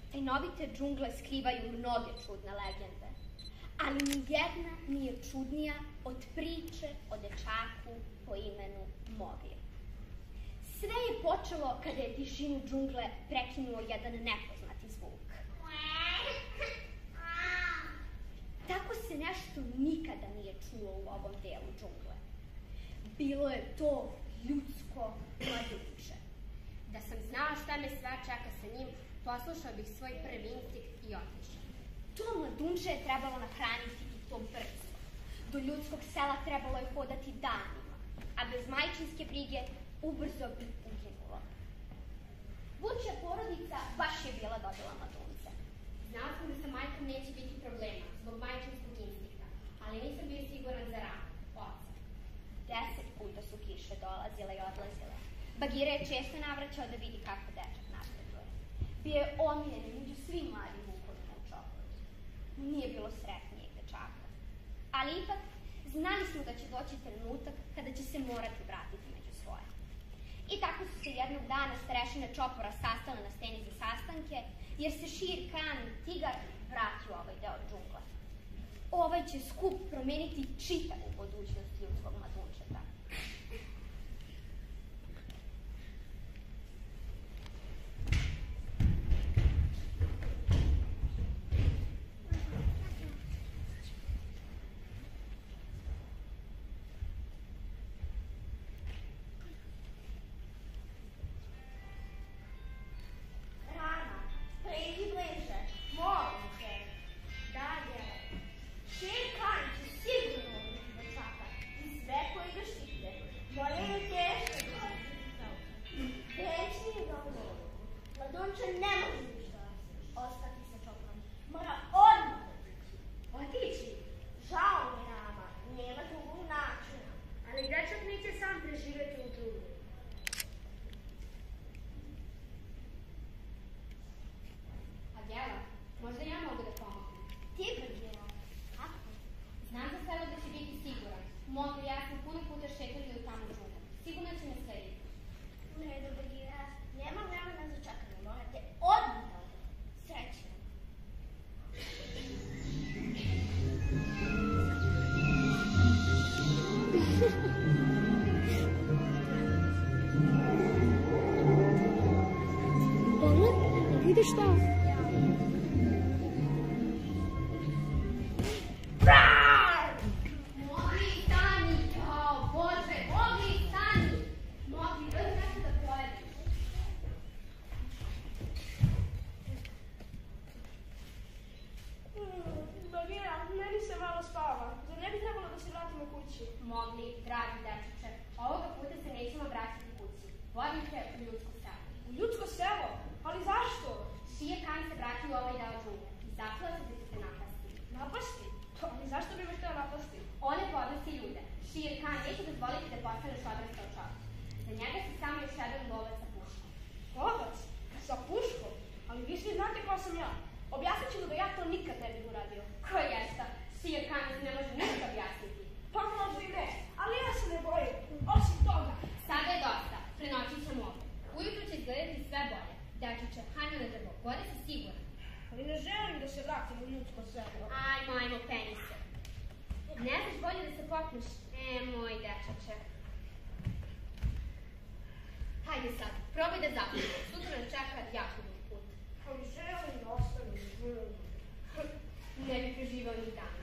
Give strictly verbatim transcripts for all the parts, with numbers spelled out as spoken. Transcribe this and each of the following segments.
Tajnovite džungle skrivaju mnoge čudne legende, ali nijedna nije čudnija od priče o dečaku po imenu Mogli. Sve je počelo kada je tišinu džungle prekinuo jedan nepoznati zvuk. Tako se nešto nikada nije čulo u ovom delu džungle. Bilo je to ljudsko mladunče. Da sam znao šta me sva čeka sa njim, poslušao bih svoj prvi instinkt i otišao. To mladunče je trebalo nahraniti i to brzo. Do ljudskog sela trebalo je hodati danima, a bez majčinske brige ubrzo bi uginulo. Vučja porodica baš je bila dobila mladunce. Znao sam da sa majkom neće biti problema zbog majčinskog instinkta, ali nisam bio siguran za ranu, oca. Deset puta su kiše dolazile i odlazile. Bagira je često navraćao da vidi kako dečak napreduje. Bio je omiljen među svim mladim vukovima u Čoporu. Nije bilo sretnijeg dečaka. Ali ipak, znali smo da će doći trenutak kada će se morati vratiti među svoje. I tako su se jednog dana starešine Čopora sastale na steni za sastanke, jer se Šir Kan Tigar vratio u ovaj deo džungle. Ovaj će skup promeniti čitavu budućnost ljudskog mladunčeta. Vidiš šta? Mogli stani! O, Bože, mogli stani! Mogli, vrlo nešto da pojediš. Bagira, meni se malo spava. Zar ne bi trebalo da se vratimo kući? Mogli, dragi dečiče, ovoga puta se nećemo vratiti kući. Vodim te u ljudsko selo. U ljudsko selo? Ali zašto? Šir Kan se vratio u ovaj deo džungle i zakleo se da će se napasti. Napasti? Ali zašto bi me htio napasti? On ne podnosi ljude. Šir Kan neće dozvoliti da postaneš odrastao čovjek. Za njega si samo još jedan lovac sa puškom. Lovac? Sa puškom? Ali vi svi znate ko sam ja. Objasnit ću mu da ja to nikad ne bih uradio. Ko je šta? Šir Kan ne može ništa objasniti. Pa možda i ne, ali ja se ne bojim. Osim toga. Sada je dosta. Prenoćit ćemo ovdje. Ujutru će izgledati sve bolje. Dečiće, hajmo na drvo. Vode si siguran. Ali ne želim da se vratim u ljudsko selo. Ajmo, ajmo, penise. Ne znaš bolje da se popneš? E, moj dečače. Hajde sad, probaj da zapiš. Sutra nam čeka jako dug put. Ali želim da ostanem u džungli. Ne bi preživao ni dana.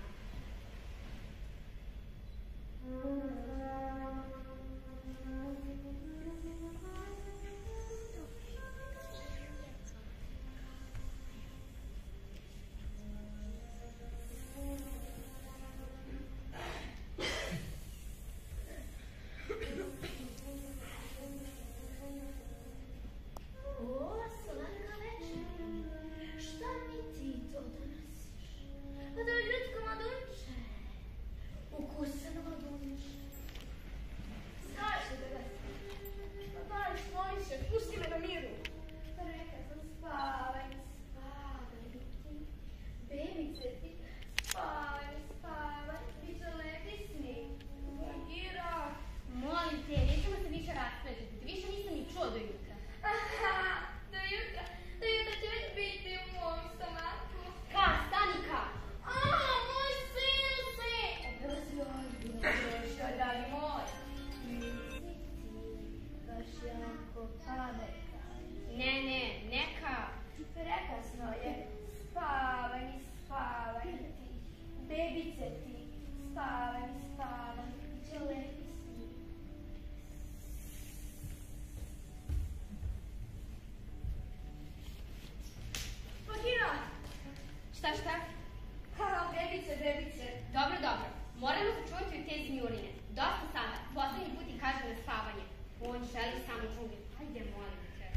Do jutra, do jutra će već biti moj. stalan, stalan, biće lepi sni. Bagina! Šta, šta? Haha, bebice, bebice. Dobro, dobro. Moramo se čuvati od te zmijurine. Dosta sada. Poslednji put i kaže na spavanje. On želi samo džungli. Hajde, molim te.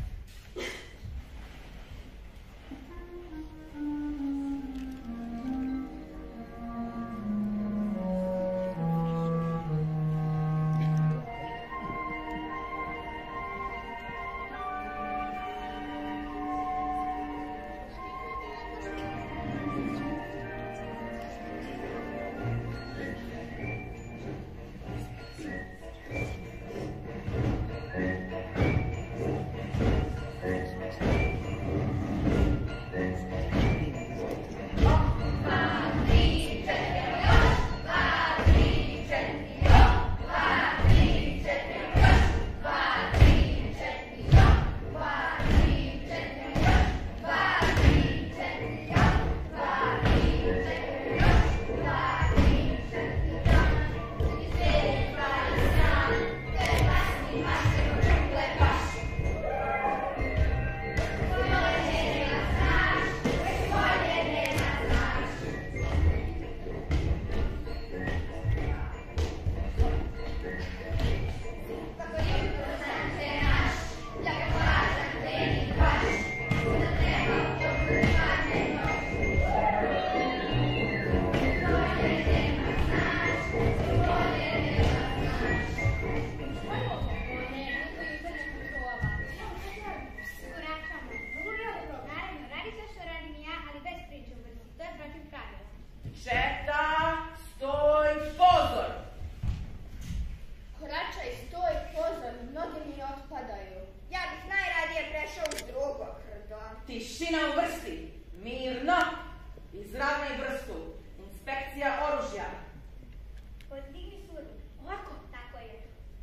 Tišina u vrsti, mirno, izravnaj vrstu, inspekcija oružja. Podigni suru. Ovako, tako je.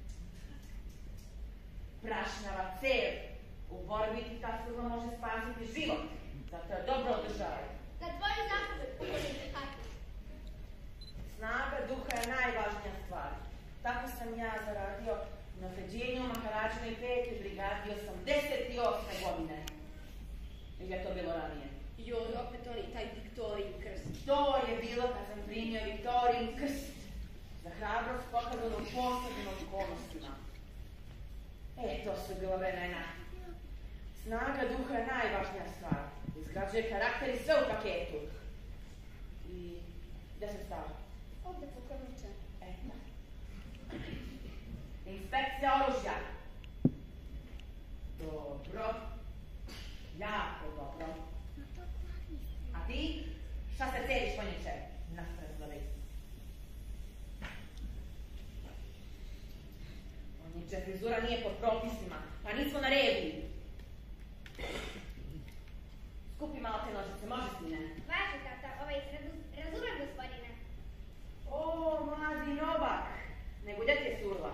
Prašnjava cev, u borbi ti ta surma može spasiti život, zato je dobro održavaj. Za tvoju zapoved, pogodite kartu. Snaga duha je najvažnija stvar. Tako sam ja zaradio na Feđenju Maharađine pete brigadi osamdeset osme godine. Ili je to bilo ranije? Joj, opet oni, taj Viktorijin krst. To je bilo kad sam primio Viktorijin krst. Za hrabrost pokazano u posebnim okolnostima. E, to su bila vremena. Snaga duha je najvažnija stvar. Izgrađuje karakter i sve u paketu. I gde se stava? Ovdje pokorniče. Eto. Inspekcija oružja. Dobro. Jako dobro. A ti? Šta se celiš, konjiče? Naspred glavi. Konjiče, frizura nije pod propisima, pa nismo na reviji. Skupi malo te nožice, može sine? Važi, tata, ovaj razumem, gospodine. O, mladi Novak. Nego gde ti je surla?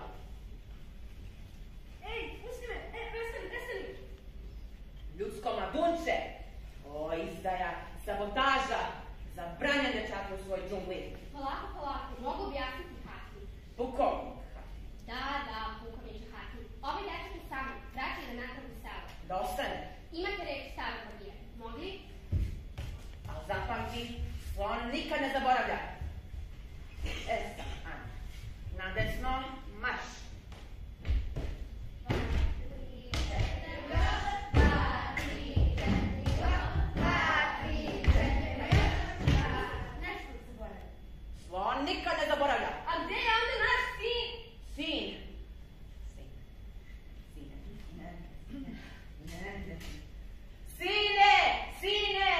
Ej, pusti me, e, prestani, prestani. Ljudsko mladunče. O, izdaja, sabotaža. Zabranjen dečaka u svoj džungli. Polako, polako, mogu objasniti Haki. Pukovnik. Da, da, pukovniče Haki. Ovaj dečak je sami, vraćaj na natrag u selo. Da ostane. Imate reč staro babije. Mogli? Ali zapamti, slon nikad ne zaboravlja. E sad, ajde. Na desno, marš. Slon nikad ne zaboravlja. A gde je onda naš sin? Sin. Sin. Sine. Ne. Ne. Ne. Sine! Sine!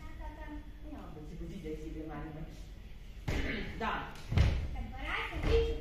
Ja, da se budi da si ide manjima. Da. Kad barajte, vi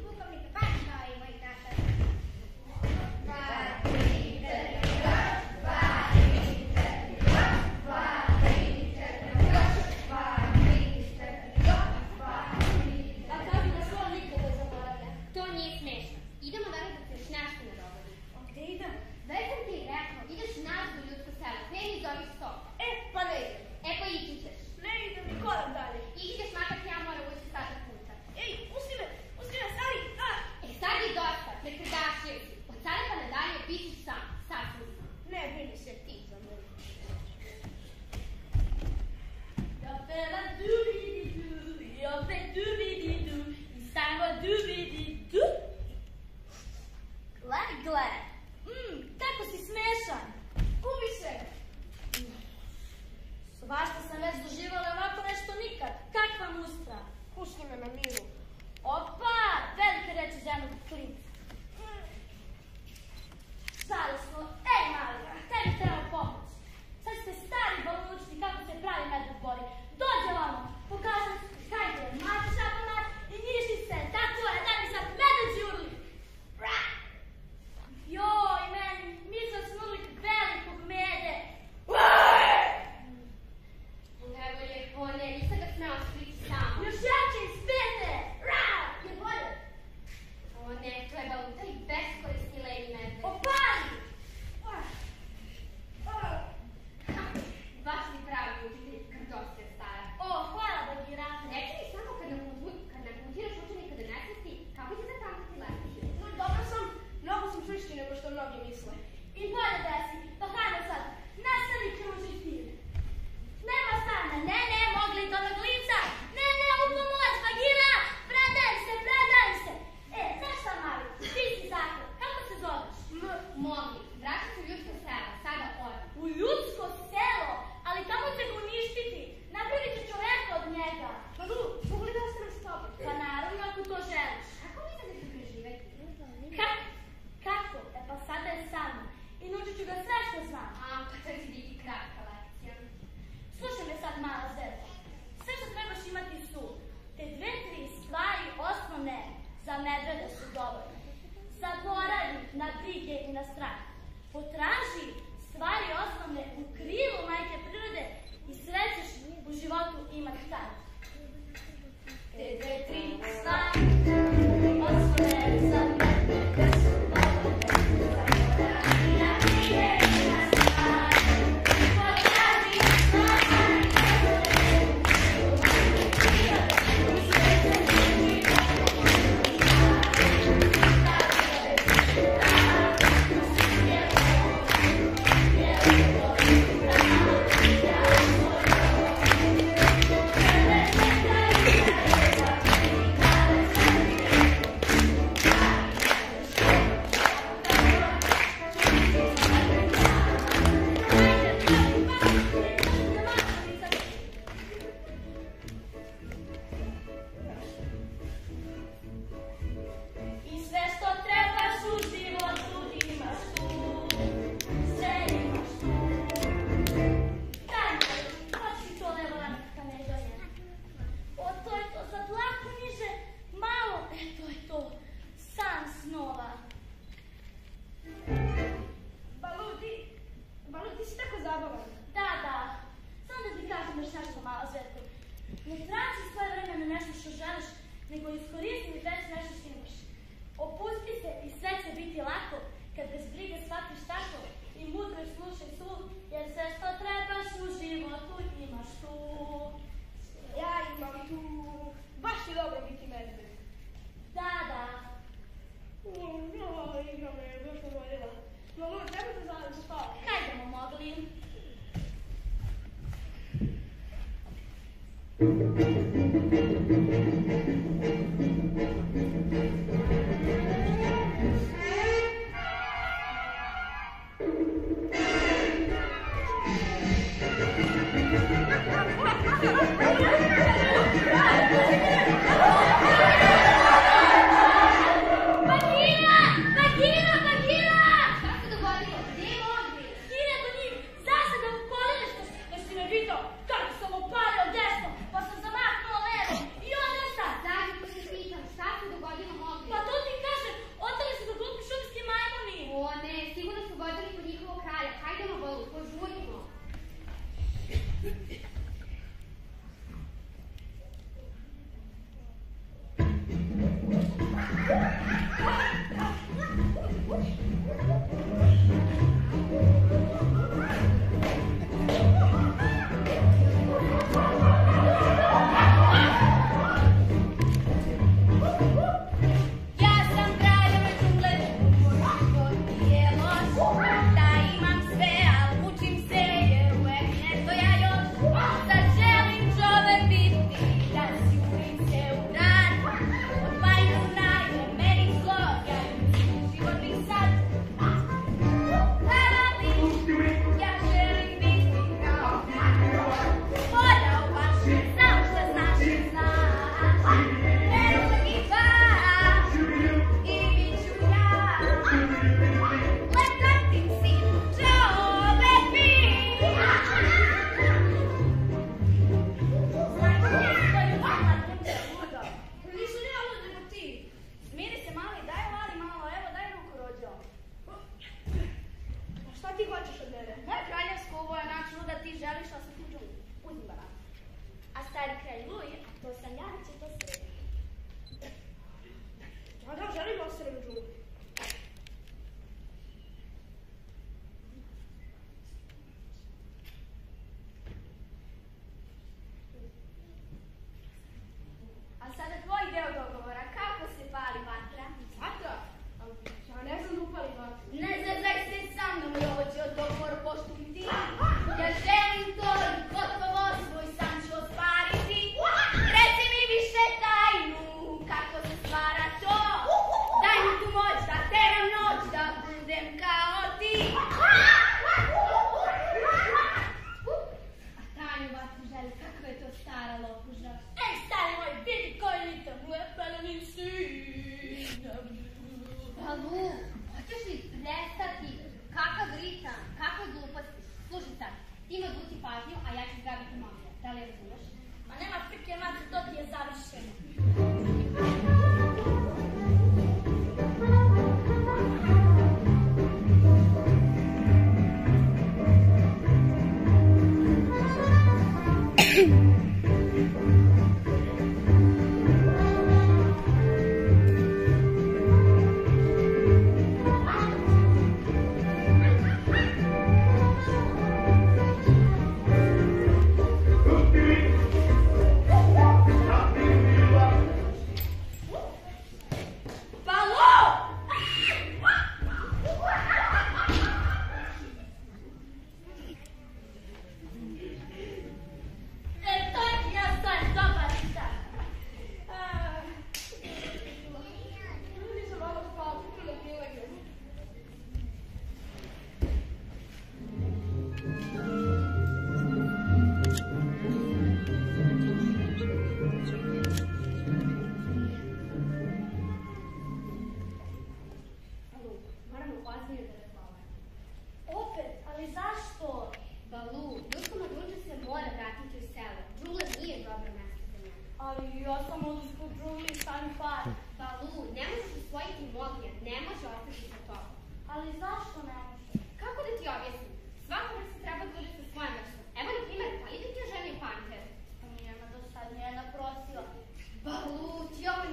nego iskoristi već nešto što imaš. Opusti se i sve će biti lako, kad bez brige shvatiš tako i mudro slušaj sud, jer sve što trebaš u životu imaš tu. Ja imam i tu. Baš je dobro biti medved. Da, da. O, no, igra me, baš me voljela. Mamo, treba da zajedno spavati. Hajdemo mogli. Balu, ti ovo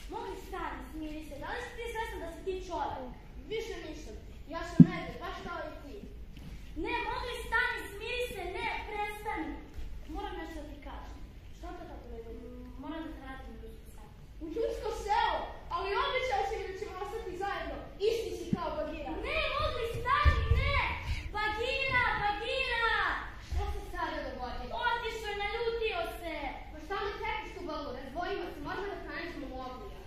Mogli stani, smiri se. Da li si ti svesna da si ti čovjek? Više nisam. Ja sam medved, baš kao i ti. Ne, mogli stani, smiri se, ne, prestani. Moram nešto da ti kažem. Šta to tako ne dobro? Moram da te vratim u ljudsko selo. U ljudsko selo, ali običao si mi da ćemo ostati zajedno. Isti si kao Bagira. Ne, mogli stani, ne! Bagira, Bagira! Šta se sada dogodi? Otišao je, naljutio se. Pa šta me čekaš tu balu? Razvojimo se, možemo da pronađemo Moglija.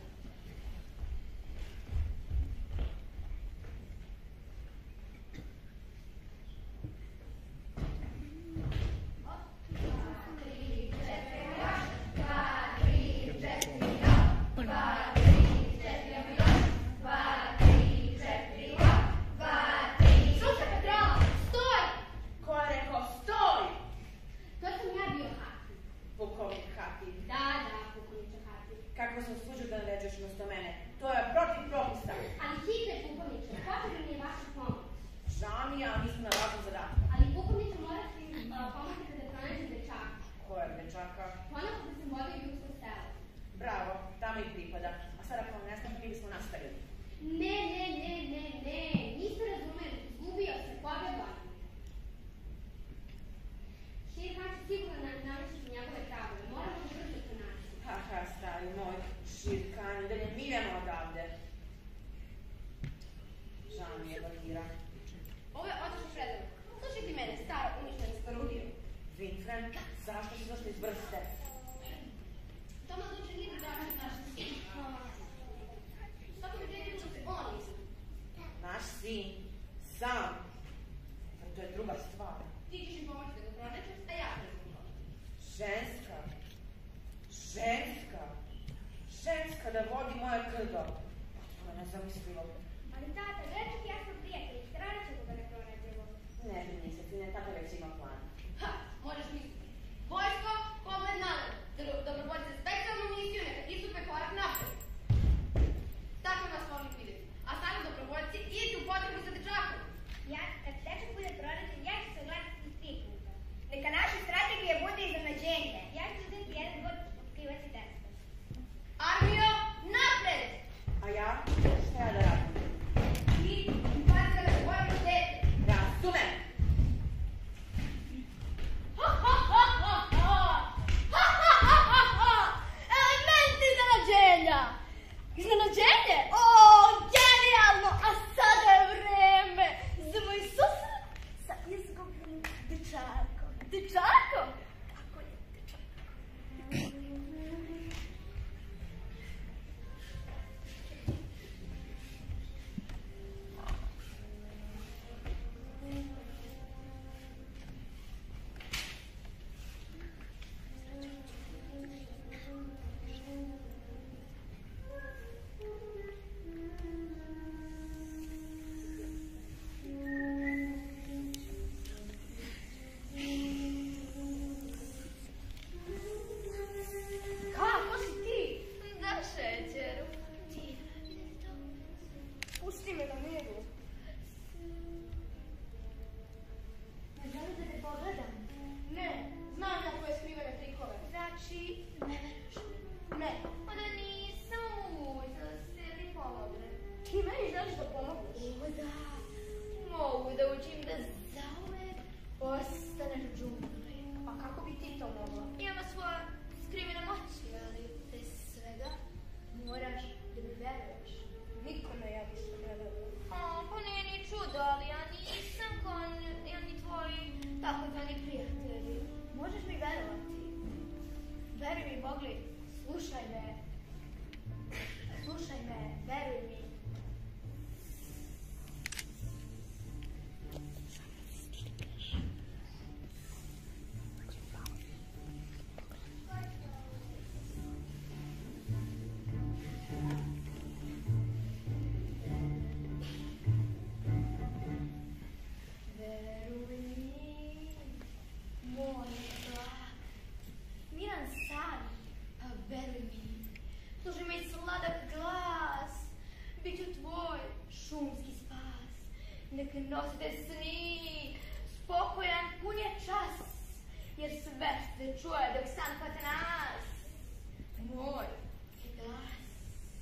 Kako sam služio da naređeš umjesto mene? To je protiv propisa. Ali hitne, pukovniče, potrebna mi je vaša pomoć. Žao mi je, ali nisam na važnom zadatku. Ali pukovniče morate mi uh, pomoći kada pronađem dečaka. Koja je dečaka? Ponovno da sam vodio ljudsko selo. Bravo, tamo i pripada. A sada ako vam nestane, mi bismo nastavili. Ne, ne, ne, ne, ne, niste razumeli, izgubio se, pobjegao. Šir Khan će sigurno nam namješati njegove tragove, moramo da brzo pronaći. Ha, ha, stari moj, Šir Khan, da ne miramo odavde. Žao mi je, Bagira. Ovo je otišao Šredov. Slušaj ti mene, stara, uništena starudija. Winfred, zašto si došla iz vrste? To me odluče nije drugačije od naše sin. Svako mi gledaju da se on misli. Naš sin, sam. A to je druga stvar. Ti ćeš im pomoći da ga pronađeš, a ja ću da ga pomoći. Ženska. Ženska. Ženska da vodi moje krdo. To je nezamislivo. Ali tata, dečak i ja smo prijatelji, strane ćemo da ne pronađemo. Ne brini se, sine, tako već ima plan. Ha, možeš misliti. Vojsko, pogled na nas. Dobrovoljce specijalnu misiju, neka istupe korak napred. Tako nas volim vidjeti. A sada dobrovoljci idu u potrebu za dečakom. Ja, kad dečak bude pronađen, ja ću se oglasiti tri puta. Neka naša strategija bude iznenađenje. Ja ću uzeti jedan god otkrivati desko. Armijo, napred! A ja? Šta ja da radim? Ti, pazi da se bojimo dete. Razumem. Ha, ha, ha, ha, ha! Ha, ha, ha, ha, ha! Elementi iznenađenja! Iznenađenje? O, genijalno! A sada je vreme za moj susret sa izgubljenim dečakom. Dečakom? Kako je dečak? Kako si ti? Da, šećeru. Ti. Pusti me na miru. Ne želim da te pogledam. Ne, znam ja koje skrivene trikove. Znači, ne veruješ mi. Ne. Pa da nisam uza se ti pomogne. Ti meni želiš da pomogneš? O da, mogu da učim da zauvek postaneš džungli. A kako bi ti to mogla? Imamo svoje skrivene moći, ali bez svega moraš da mi veruješ. Nikome ja ništa ne verujem. O, pa nije ni čudo, ali ja nisam kao ni ni tvoji takozvani prijatelji. Možeš mi verovati. Veruj mi, Bogli, slušaj me. Slušaj me, veruj mi. Veruj mi, moj glas. Miran san, pa veruj mi. Slušaj mi sladak glas. Biću tvoj šumski spas. Neka nosite sni, spokojan pun je čas. Jer sve se čuje dok san pate nas. Moj glas.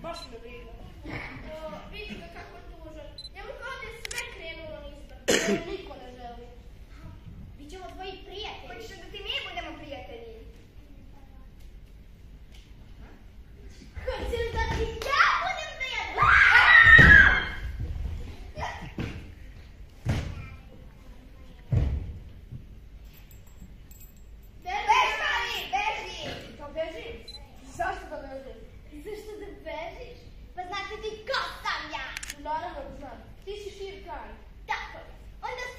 baš me briga. Vidi ga kako je tužan. Njemu kao da je sve krenulo nizbrdo. Niko ne želi. Bićemo tvoji prijatelji. Hoćeš da ti mi budemo prijatelji? Hoćeš da ti ja budem prijatelj? Beži, mali, beži! Pa bežim. Zašto da bežim? Zašto da bežiš? Pa znaš li ti ko sam ja? Naravno da znam. Ti si Šir Khan. Tako je. Onda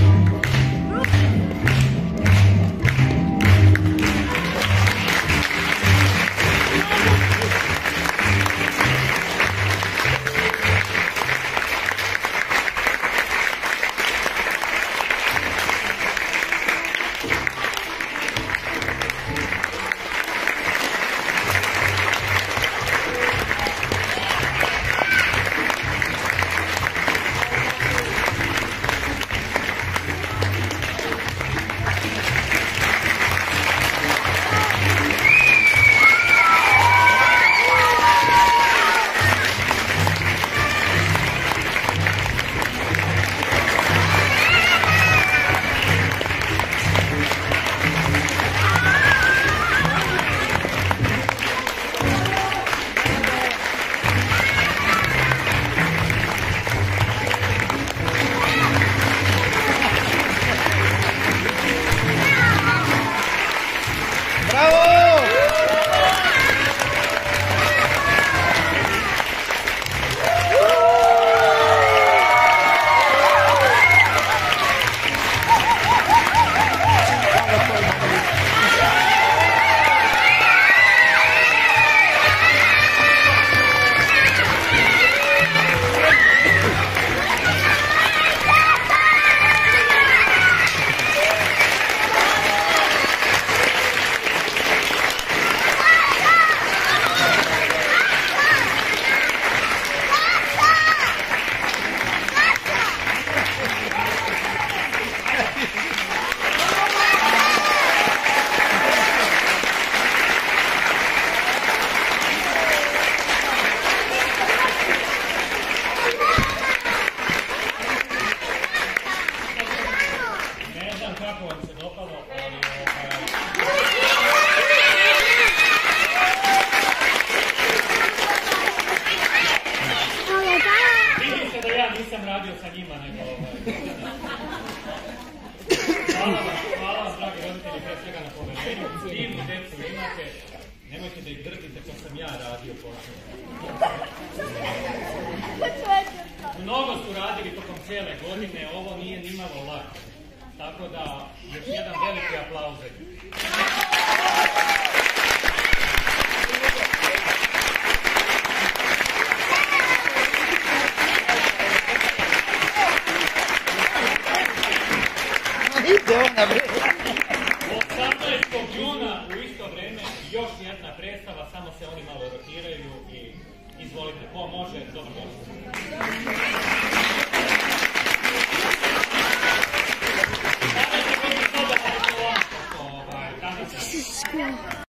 Divnu decu imate, nemojte da ih drtite, to sam ja radio posle. Mnogo su radili tokom cijele godine, ovo nije nimalo lako. Tako da, još jedan veliki aplauz. osamnaestog juna u isto vreme još jedna predstava, samo se oni malo rotiraju i izvolite, ko može, dobro došli.